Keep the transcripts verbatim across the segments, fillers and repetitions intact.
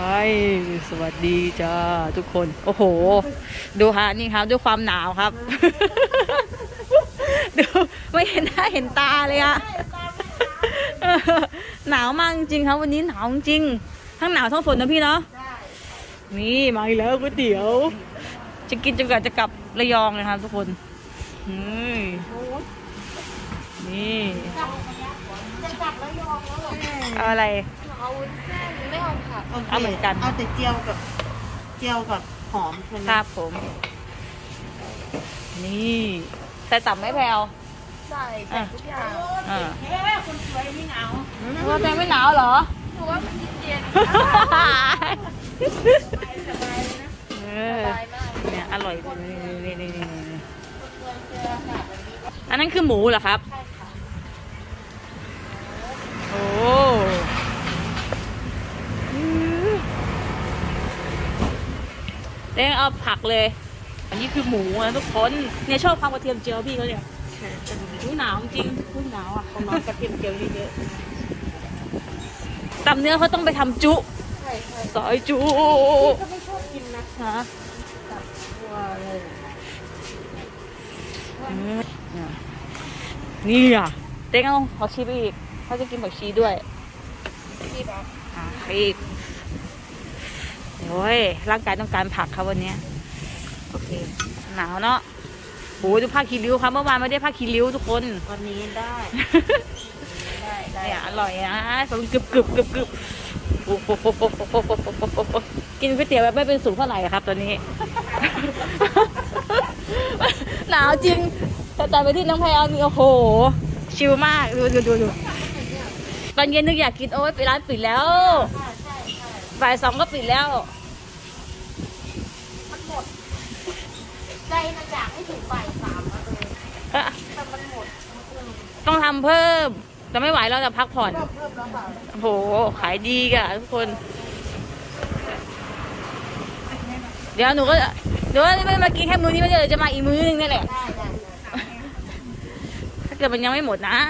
สวัสดีจ้าทุกคนโอ้โหดูฮะนี่ครับด้วยความหนาวครับดูไม่เห็นหน้าเห็นตาเลยอะหนาวมากจริงครับวันนี้หนาวจริงทั้งหนาวทั้งฝนนะพี่เนาะนี่มาอีกแล้วก๋วยเตี๋ยวจะกินจนกว่าจะกลับระยองเลยครับทุกคนนี่จะกลับระยองแล้วเหรอเอาอะไรเอาเส้นไม่เอาผักเอาเหมือนกันเอาแต่เจียวกับเจียวกับหอมครับผมนี่ใส่ตับไหมแพลวใส่ใส่ทุกอย่างอ่าเฮ้ยคนสวยไม่หนาวว่าแพลไม่หนาวเหรอหนูว่ามันเย็นสบายเลยนะสบายมากเนี่ยอร่อยนี่นี่นี่อันนั้นคือหมูเหรอครับโอ้เด้งเอาผักเลยอันนี้คือหมูนะทุกคนเนี่ยชอบความกระเทียมเจียวพี่เขาเนี่ยหูหนาวจริงหูหนาวอ่ะเขานอนกระเทียมเจียวเยอะๆตำเนื้อเขาต้องไปทำจุซอยจุก็ไม่ชอบกินนะฮะนี่อ่ะเต้งเอาขอชีไปอีกเขาจะกินผักชีด้วยชีบอ่ะชีบโอ้ยร่างกายต้องการผักครับวันนี้โอเคหนาวเนาะโหดูผ้าคีริ้วครับเมื่อวานไม่ได้ผ้าคีริ้วทุกคนวันนี้ได้ได้ได้เนี่ยอร่อยนะผมกรึบกรึบกรึบกรึบกินก๋วยเตี๋ยวแบบไม่เป็นสูตรเท่าไหร่ครับตอนนี้หนาวจริงแต่ตอนไปที่น้องแพรนี่โอ้โหชิลมากดูดูดูดูตอนเย็นนึกอยากกินโอ๊ยไปร้านปิดแล้วบ่ายสองก็ปิดแล้วมันหมดใจมันอยากให้ถึงบ่ายสามมาเลยแต่มันหมดต้องทำเพิ่มแต่ไม่ไหวเราจะพักผ่อนเพิ่มแล้วค่ะโอ้โหขายดีกันทุกคนเดี๋ยวหนูก็เดี๋ยวไม่มากินแค่มื้อนี้ไม่ได้เลยจะมาอีกมื้อนึงนี่แหละถ้าเกิดมันยังไม่หมดนะ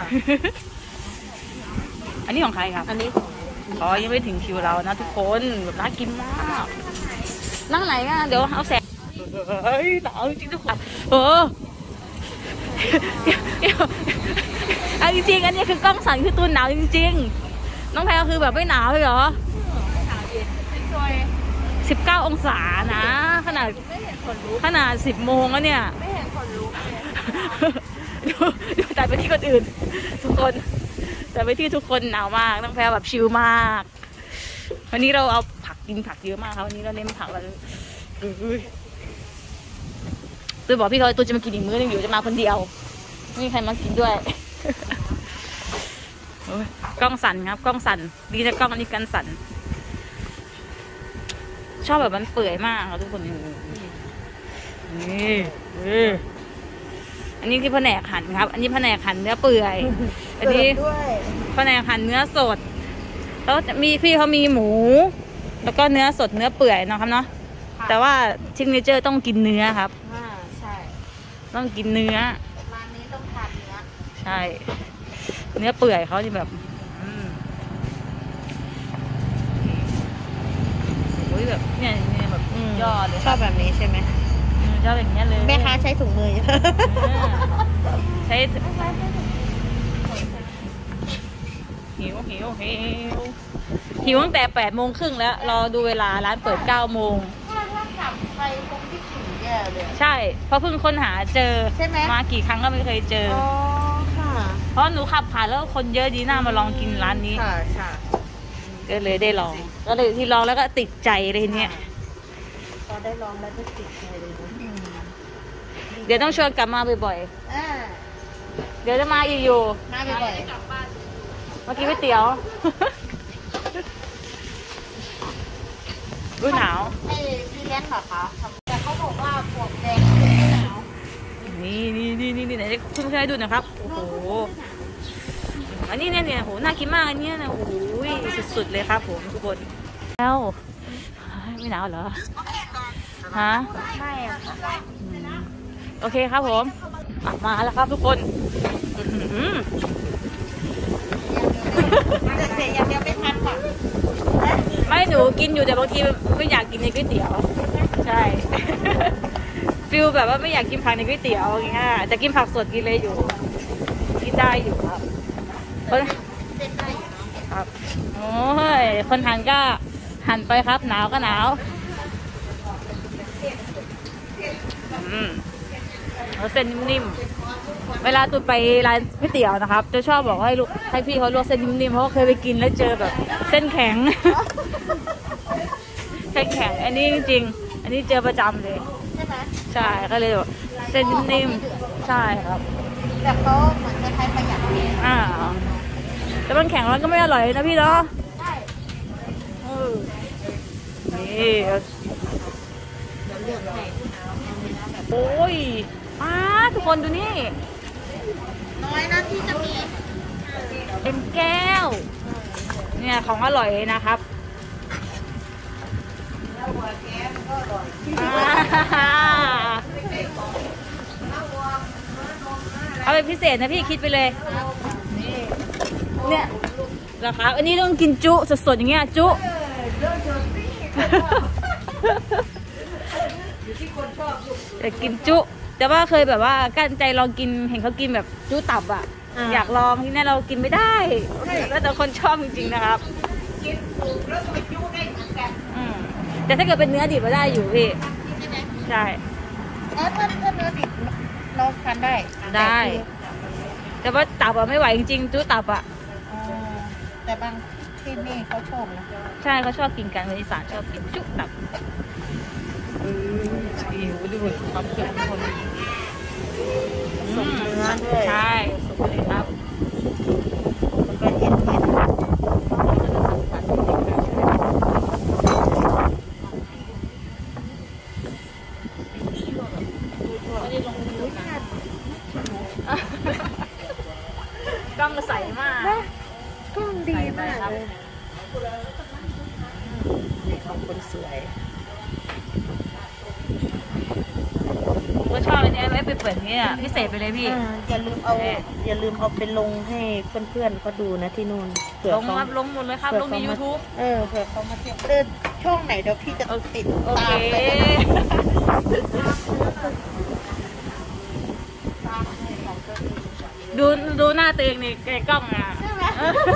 อันนี้ของใครครับอันนี้อ๋อยังไม่ถึงคิวเรานะทุกคนแบบน่ากินมากนั่งไหนอ่ะเดี๋ยวเอาแสงเฮ้ยหนาวจริงทุกคนเออเอาจริงๆอันนี้คือกล้องสั่นคือตัวหนาวจริงๆน้องแพรคือแบบไม่หนาวเลยเหรอหนาวเย็นซอยสิบเก้าองศานะขนาดขนาดสิบโมงแล้วเนี่ยไม่เห็นคนรู้ดูดูแต่ไปที่คนอื่นทุกคนแต่ไปที่ทุกคนหนาวมากน้องแพรแบบชิลมากวันนี้เราเอาผักกินผักเยอะมากครับวันนี้เราเน้นผักเราตัวบอกพี่เขาตัวจะมากินอีกมื้อนึงอยู่จะมาคนเดียวไม่มีใครมากินด้วยกล้องสั่นครับกล้องสั่นดีนะกล้องอันนี้กันสั่นชอบแบบมันเปื่อยมากครับทุกคนนี่อันนี้คือแผนกหั่นครับอันนี้แผนกหั่นเนื้อเปื่อยอันนี้แผนกหั่นเนื้อสดแล้วมีพี่เขามีหมูแล้วก็เนื้อสดเนื้อเปื่อยเนาะครับเนาะแต่ว่าซิกเนเจอร์ต้องกินเนื้อครับใช่ต้องกินเนื้อร้านนี้ต้องทานเนื้อใช่เนื้อเปื่อยเขาที่แบบโอ้ยแบบเนี่ยเนี่ยแบบยอดเลยชอบแบบนี้ใช่ไหมชอบอย่างเงี้ยเลยแม่ค้าใช้ถุงมือใช้หิวหิวหิวหิวตั้งแต่แปดโมงครึ่งแล้วรอดูเวลาร้านเปิดเก้าโมงถ้าถ้ากลับไปคงคิดถึงแย่เลยใช่เพราะเพิ่งค้นหาเจอใช่ไหมมากี่ครั้งก็ไม่เคยเจออ๋อค่ะเพราะหนูขับผ่านแล้วคนเยอะดีน่ามาลองกินร้านนี้ค่ะค่ะก็เลยได้ลองก็เลยที่ลองแล้วก็ติดใจเลยเนี่ยพอได้ลองแล้วก็ติดใจเลยเดี๋ยวต้องชวนกลับมาบ่อยๆเดี๋ยวจะมาอีกอยู่มาบ่อยเมื่อกี้ก๋วยเตี๋ยวรู้หนาวไอ้พี่เลี้ยงเหรอคะแต่เขาบอกว่าปวดแดงไม่หนาวนี่นี่นี่นี่ไหนคุณเคยดูนะครับโอ้โหอันนี้เนี่ยเนี่ยโหน่ากินมากอันนี้นะโอ้โหสุดๆเลยครับผมทุกคนแล้วไม่หนาวเหรอฮะไม่อะค่ะโอเคครับผมมาแล้วครับทุกคนแต่เสียอย่างเดียวไม่ทันค่ะไม่หนูกินอยู่แต่บางทีไม่อยากกินในก๋วยเตี๋ยวใช่ฟิลแบบว่าไม่อยากกินผักในก๋วยเตี๋ยวอย่างเงี้ยจะกินผักสดกินเลยอยู่กินได้อยู่ครับคนครับโอ้ยคนหันก็หันไปครับหนาวก็หนาวอืมเอาเส้นนิ่มๆเวลาตุดไปร้านก๋วยเตี๋ยวนะครับจะชอบบอกให้ลูกให้พี่เขาลวกเส้นนิ่มๆเพราะเคยไปกินแล้วเจอแบบเส้นแข็งเส้นแข็งอันนี้จริงๆอันนี้เจอประจำเลยใช่ไหมใช่ก็เลยแบบเส้นนิ่มๆใช่ครับแต่เขาเหมือนจะใช้ประหยัดเองอ่าแต่มันแข็งแล้วก็ไม่อร่อยนะพี่เนาะใช่นี่โอ้ยอ้าทุกคนดูนี่น้อยนะที่จะมีเอ็นแก้วเนี่ยของอร่อยนะครับเอาเป็นพิเศษนะพี่คิดไปเลยเนี่ยราคาอันนี้ต้องกินจุสดๆอย่างเงี้ยจุแต่กินจุแต่ว่าเคยแบบว่ากั้นใจลองกินเห็นเขากินแบบจุตับอ่ะอยากลองที่นี่เรากินไม่ได้แล้วแต่คนชอบจริงๆนะครับกินถูกแล้วไปจุได้เหมือนกันแต่ถ้าเกิดเป็นเนื้อดิบก็ได้อยู่พี่ใช่เออถ้าถ้าเนื้อดิบเราทานได้ได้แต่ว่าตับอะไม่ไหวจริงๆจุตับอะแต่บางที่นี่เขาชอบนะใช่เขาชอบกินกันคนอีสานชอบกินจุตับอือหิวดูความเผ็ดคนสมเนื้อด้วยใช่สุกเลยครับแล้วก็เย็นเย็นกล้องใสมากกล้องดีมากเลยขอบคุณสวยก็ชอบอันนี้ไว้ไปเปิดนี่อ่ะพิเศษไปเลยพี่อย่าลืมเอาอย่าลืมเอาไปลงให้เพื่อนๆเขาดูนะที่นู่นลงครับลงหมดเลยครับลงใน ยูทูบเออเผื่อเขามาเที่ยวเดินช่องไหนเดี๋ยวพี่จะติดตามไปดูดูหน้าตัวเองนี่ในกล้องอ่ะใช่ไหม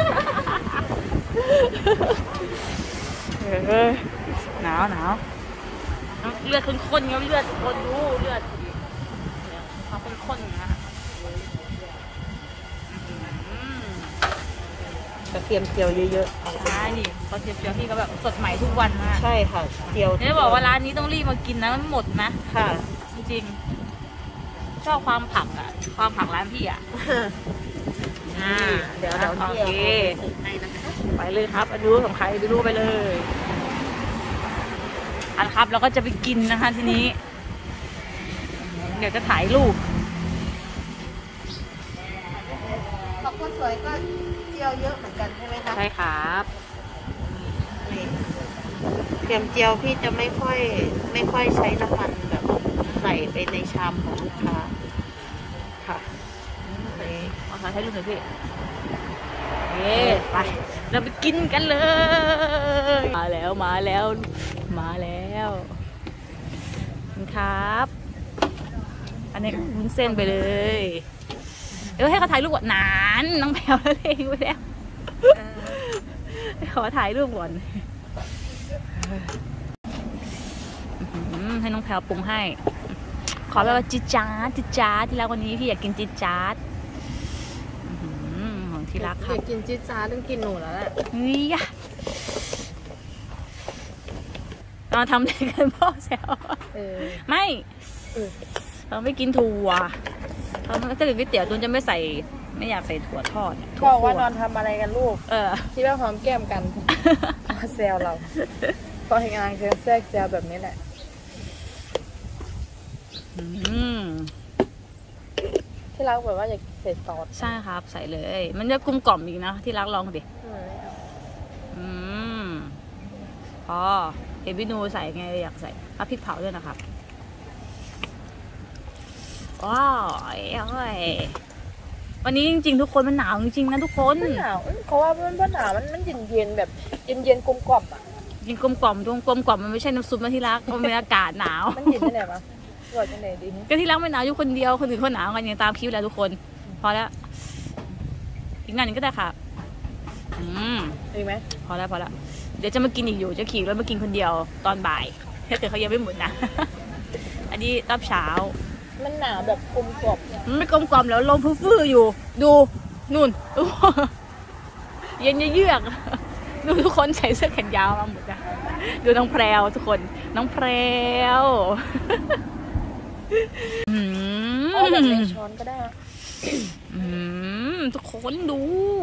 เออหนาวหนาวเลือดข้นๆครับเลือดคนดูเลือดเขาข้นๆนะกระเทียมเจียวเยอะๆใช่นี่กระเทียมเจียวพี่ก็แบบสดใหม่ทุกวันมากใช่ค่ะเจียวเนี่ยบอกว่าร้านนี้ต้องรีบมากินนะมันหมดนะค่ะจริงๆชอบความผักอ่ะความผักร้านพี่อ่ะเดี๋ยวเราโอเคไปเลยครับอันดูของใครไปดูไปเลยอันครับเราก็จะไปกินนะคะทีนี้เดี๋ยวจะถ่ายรูปขอบคุณสวยก็เจียวเยอะเหมือนกันใช่ไหมคะใช่ครับเทียมเจียวพี่จะไม่ค่อยไม่ค่อยใช้น้ำมันแบบใส่ไปในชามของลูกค้าค่ะเอาใส่ให้ลูกหน่อยพี่เอ๊ไปเราไปกินกันเลยมาแล้วมาแล้วมาแล้วครับอันนี้วุ้นเส้นไปเลยเดี๋ยวให้เขาถ่ายรูปก่อนนานน้องแพลวแล้วเองไปแล้วขอถ่ายรูปก่อนให้น้องแพลวปรุงให้ขอแบบว่าจิจ้าจิจ้าที่รักวันนี้พี่อยากกินจิจ้าของที่รักค่ะอยากกินจิจ้าต้องกินหนูแล้วแหละนี่อะเราทำได้กันพ่อแซวไม่เราไม่กินถั่วเราถ้าเกิดก๋วยเตี๋ยวตุนจะไม่ใส่ไม่อยากใส่ถั่วทอดบอกว่านอนทำอะไรกันลูกเออที่ว่าหอมแก้มกันมาแซวเราพอเห็นงานเชิงแทรกแซวแบบนี้แหละที่รักแบบว่าอยากใส่ซอสใช่ครับใส่เลยมันจะกลมกล่อมอีกนะที่รักลองดิอืมพอเห็นพี่นูใส่ไงอยากใส่พริกเผาด้วยนะครับว้าววันนี้จริงๆทุกคนมันหนาวจริงๆนะทุกคนหนาวเพราะว่ามันหนาวมันมันเย็นๆแบบเย็นๆกลมกล่อมอ่ะกินกลมกล่อมตรงกลมกล่อมมันไม่ใช่น้ำซุปนะที่รักมันเป็นอากาศหนาวมันกินได้ไหนปะกดยังไงดีก็ที่รักไม่หนาวอยู่คนเดียวคนอื่นเขาหนาวกันอย่างตามคลิปแล้วทุกคนพอแล้วอีกงานนึงก็ได้ค่ะอืมดีไหมพอแล้วพอแล้วเดี๋ยวจะมากินอีกอยู่จะขี่รถมากินคนเดียวตอนบ่ายถ้าเกิดเขายังไม่หมดนะอันนี้รอบเช้ามันหนาวแบบกลมกล่อมมันไม่กลมกล่อมแล้วลมฟื้อๆอยู่ดูนู่นเย็นเยือกดูทุกคนใส่เสื้อแขนยาวมาหมดนะดูน้องแพรวทุกคนน้องแพรวเอาแบบในช้อนก็ได้ทุกคนดู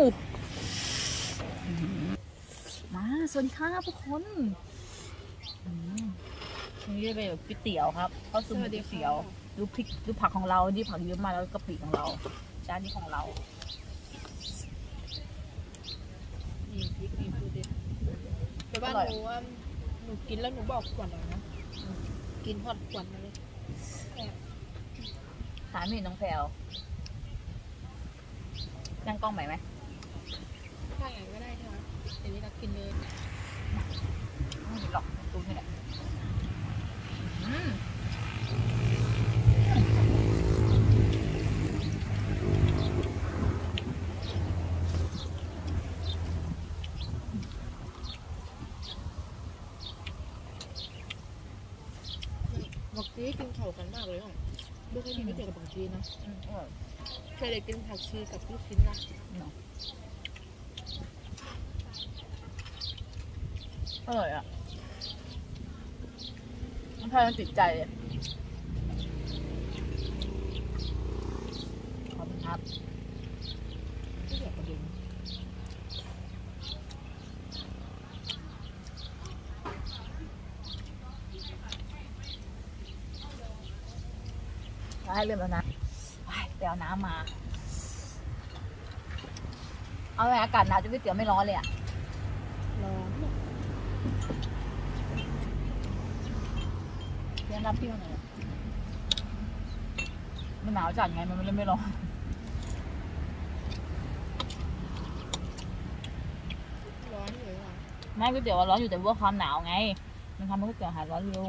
มาสวัสดีค่ะทุกคนนี่เป็นแบบก๋วยเตี๋ยวครับข้าวซุปก๋วยเตี๋ยวดูพริกดูผักของเราที่ผักเยอะมากแล้วกะปิของเราจานนี้ของเรามีพริกมีปูเด็ดแต่ว่าหนูว่าหนูกินแล้วหนูบอกก่อนเลยนะกินฮอตก่อนเลยถามพี่น้องแพรวนั่งกล้องใหม่ไหมถ้าอย่างก็ได้ใช่ไหมเดี๋ยวนี้เรากินเลยไม่หรอกตุ้มนี่แหละบักชีกินเข่ากันมากเลยอ่ะไม่เคยกินก๋วยเตี๋ยวกับบักชีนะเคยได้กินผักชีกับลูกชิ้นนะอร่อยอ่ะมันทานติดใจขอบคุณครับที่เด็กประเด็นให้เริ่มแล้วนะไปเอาน้ำมาเอาไงอากาศหนาวจะก๋วยเตี๋ยวไม่ร้อนเลยอ่ะร้อนเรียนรับพี่มาหน่อยมันหนาวจัดไงมันเลยไม่ร้อนร้อนอยู่อ่ะแม่ก๋วยเตี๋ยวร้อนอยู่แต่ว่าความหนาวไงมันทำให้ก๋วยเตี๋ยวหายร้อนเร็ว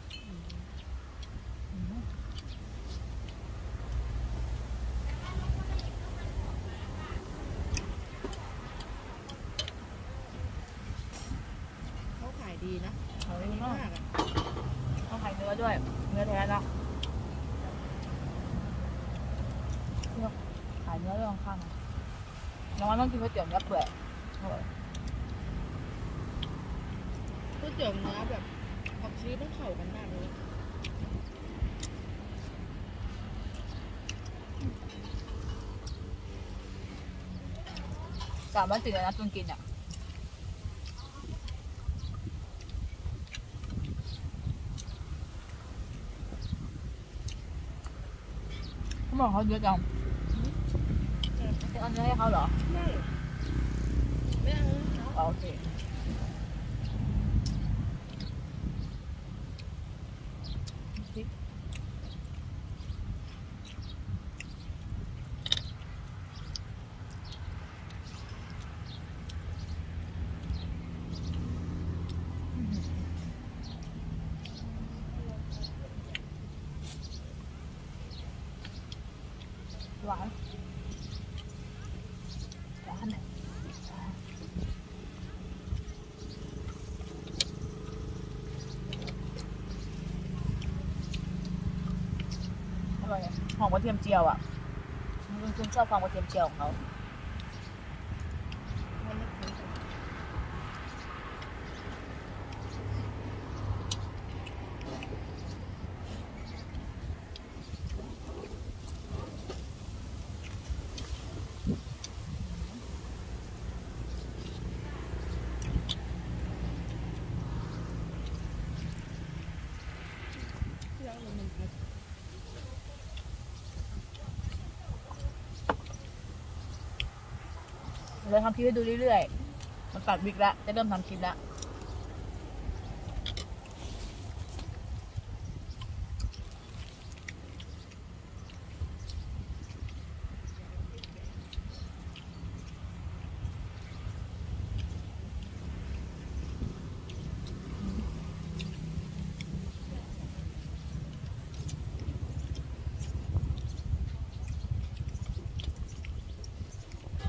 ดีนะเขาดีมากต้องขายเนื้อด้วยเนื้อแท้นะขายเนื้อเรื่องข้างน้องต้องกินก๋วยเตี๋ยวเนื้อเปื่อยก๋วยเตี๋ยวเนื้อแบบผักชีต้องเข่ากันมากเลยสามวันติดเลยนะจนกินอ่ะเขาบอกเขาเยอะจังจะเอาเนื้อให้เขาเหรอไม่ไม่เอาโอเคหวานหวานอร่อยหอมกระเทียมเจียวอ่ะลุงคุณชอบความกระเทียมเจียวของเขาเราทำคลิปให้ดูเรื่อยๆมันตัดวิกแล้วจะเริ่มทำคลิปแล้ว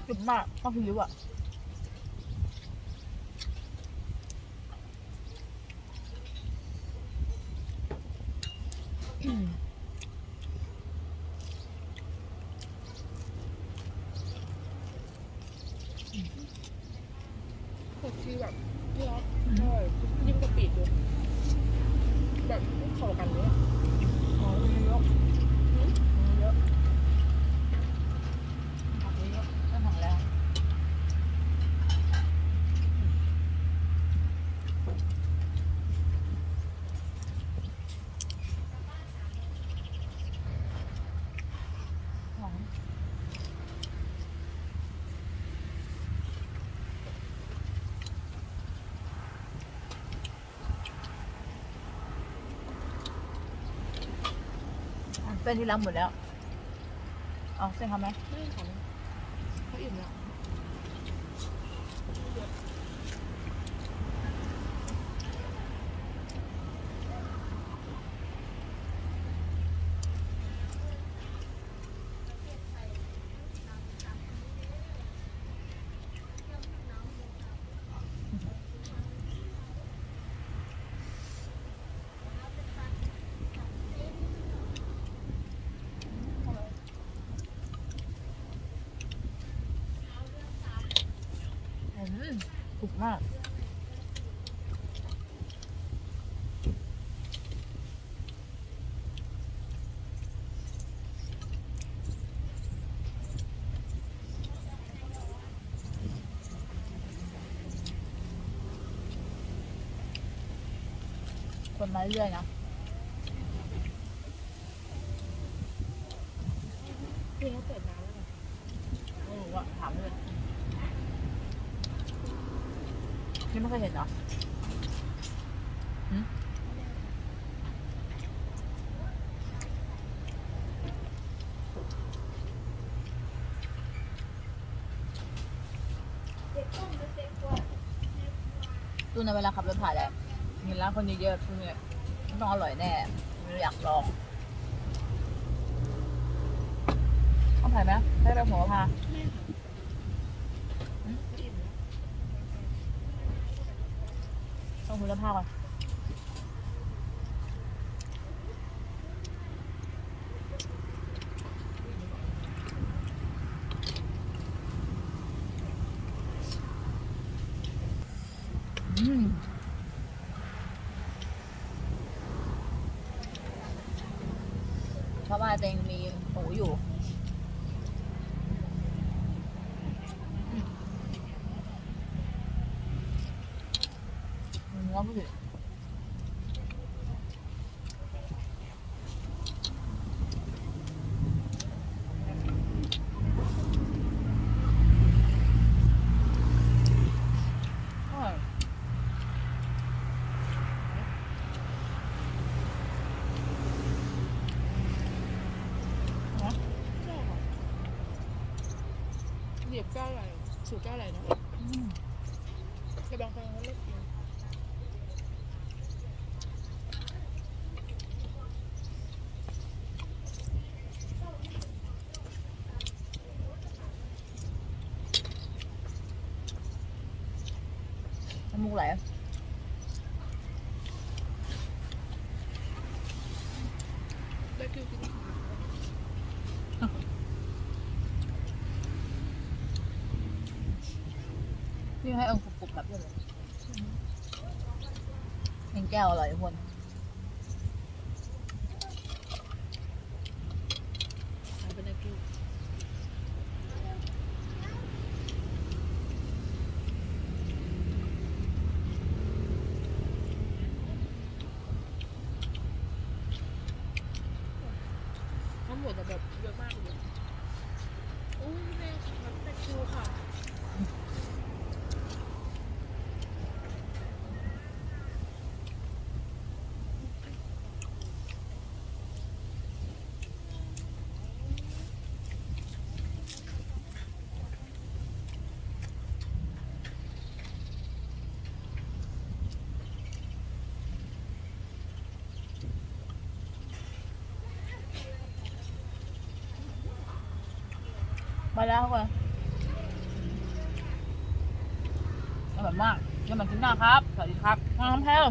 กรึบมากข้าวผิวอ่ะผักชีแบบนี่ครับอร่อยยิ่งกะปิด้วยแบบเข้ากันเลยอ๋อมีเยอะมีเยอะผักเยอะก็หอมแล้วหอมเส้นที่ล้างหมดแล้วเอาเส้นเขาไหมไม่ขอเขาอิ่มแล้วถูกมากคนมาเรื่อยนะพี่เขาเปิดน้ำแล้วไงไม่รู้อะถามเลยนี่ไม่เคยเห็นเหรอตู้ในเวลาขับรถผ่านแหละมีร้านคนเยอะๆตู้เนี่ยต้องอร่อยแน่ไม่อยากลองต้องถ่ายไหมให้ไปหัวพาต้องคุณภาพก่อนอืมเพราะว่าเต็งมีหมูอยู่เนื้อผู้หญิงเหยียบก้าวอะไรสูตรก้าวอะไรนะแต่บางครั้งเขาเลิกกินน้ำมูกไหลได้คิวกินพี่ให้องค์กรุบๆแบบนี้เลยเองแก้วอร่อยทุกคนเป็นไงคิวทั้งหมดแบบเยอะมากเลยโอ้ยแม่แบบเป็นคิวค่ะ มาแล้วก่อนอยมากเดี๋ยวมากินหน้าครับสวัสดีครับน้องแพลว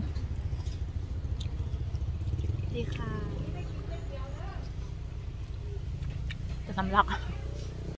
ดีค่ะจะสำลัก